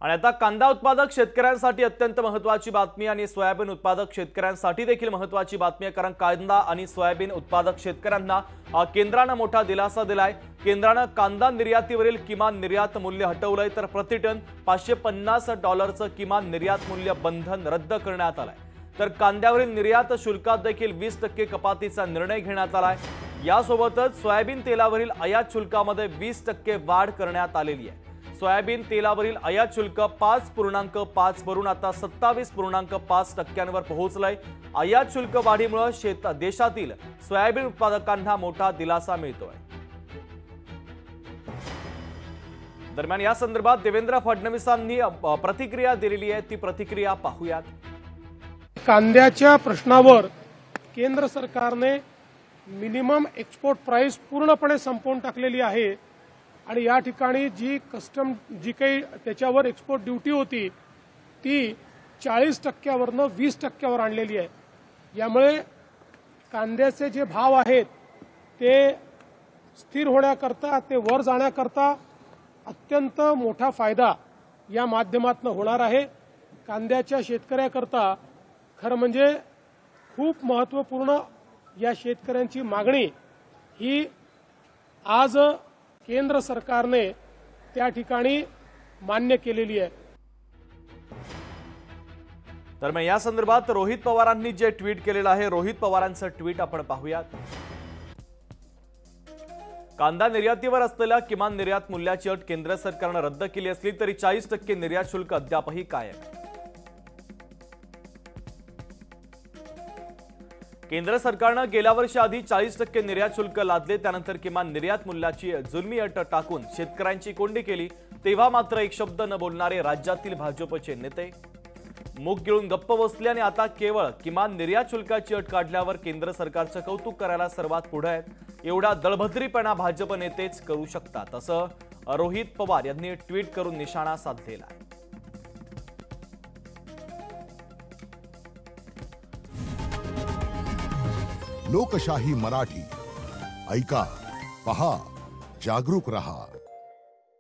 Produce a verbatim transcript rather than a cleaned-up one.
आणि आता कांदा उत्पादक शेतकऱ्यांसाठी अत्यंत महत्त्वाची बातमी आणि सोयाबीन उत्पादक शेतकऱ्यांसाठी देखील महत्त्वाची बातमी आहे। कारण कांदा आणि सोयाबीन उत्पादक शेतकऱ्यांना केंद्राने मोठा दिलासा दिलाय। केंद्राने कांदा निर्यातीवरील किमान निर्यात मूल्य हटवलंय, तर प्रति टन पाचशे पन्नास डॉलरचं किमान निर्यात मूल्य बंधन रद्द करण्यात आलंय। तर कांद्यावरील निर्यात शुल्कात देखील वीस टक्के कपातीचा निर्णय घेण्यात आलाय। यासोबतच सोयाबीन तेलावरील आयात शुल्कामध्ये वीस टक्के वाढ करण्यात आलेली आहे। सोयाबीन तेलावरील आयात शुल्क पाच पूर्णांक पाच वरून आता सत्तावीस पूर्णांक पाच टक्क्यांवर पोहोचलंय। आयात शुल्क वाढीमुळे शेत देशातील सोयाबीन उत्पादकांना मोठा दिलासा मिळतोय। दरम्यान या संदर्भात देवेंद्र फडणवीसांनी प्रतिक्रिया दिलेली आहे, ती प्रतिक्रिया पाहूयात। कांद्याच्या प्रश्नावर केंद्र सरकारने मिनिमम एक्सपोर्ट प्राइस पूर्णपणे संपवून टाकलेली आहे आणि या ठिकाणी जी कस्टम जी काही त्याच्यावर एक्सपोर्ट ड्यूटी होती ती चाळीस टक्क्यावरनं वीस टक्क्यावर आणलेली आहे। यामुळे कांद्याचे जे भाव आहेत ते स्थिर होण्याकरता, ते वर जाण्याकरता अत्यंत मोठा फायदा या माध्यमातून होणार आहे। कांद्याच्या शेतकऱ्याकरता खरं म्हणजे खूप महत्त्वपूर्ण या शेतकऱ्यांची मागणी ही आज केंद्र सरकारने त्या ठिकाणी मान्य केलेली आहे। दरम्यान या संदर्भात रोहित पवारांनी जे ट्विट केलेलं आहे, रोहित पवारांचं ट्विट आपण पाहूयात। कांदा निर्यातीवर असलेल्या किमान निर्यात मूल्याची अट केंद्र सरकारने रद्द केली असली तरी चाळीस टक्के निर्यात शुल्क अद्यापही कायम। केंद्र सरकारने गेल्या वर्षी आधी चाळीस टक्के निर्यात शुल्क लादले, त्यानंतर किमान निर्यात मूल्याची जुलमी अट टाकून शेतकऱ्यांची कोंडी केली। तेव्हा मात्र एक शब्द न बोलणारे राज्यातील भाजपचे नेते मुख गिळून गप्प बसले आणि आता केवळ किमान निर्यात शुल्काची अट काढल्यावर केंद्र सरकारचं कौतुक करायला सर्वात पुढे आहेत। एवढा दळभद्रीपणा भाजप नेतेच करू शकतात, असं रोहित पवार यांनी ट्विट करून निशाणा साधलेला आहे। लोकशाही मराठी ऐका, पहा, जागरूक रहा।